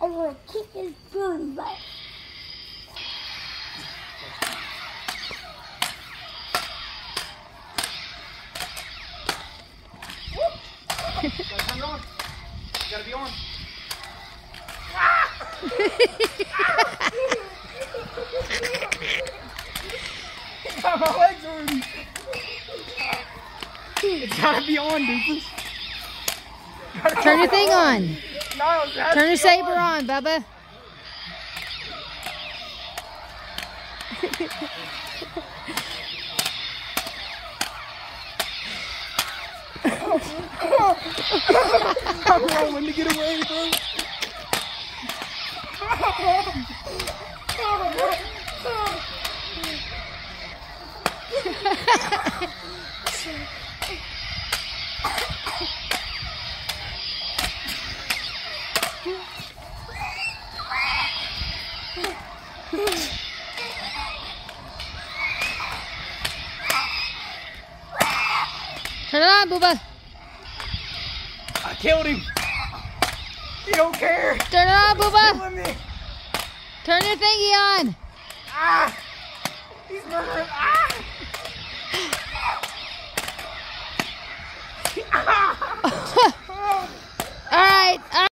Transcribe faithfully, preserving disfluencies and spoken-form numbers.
I'm gonna kick his booty butt. Gotta turn it on. You gotta be on. My legs already. It's gotta be on, Doofus. Turn your thing on. No, Turn your saber on, Bubba. I'm rolling to get away, bro. Turn it on, Bubba. I killed him. You don't care. Turn it on, Bubba. Killing me. Turn your thingy on. Ah! He's murdering. Ah! Ah!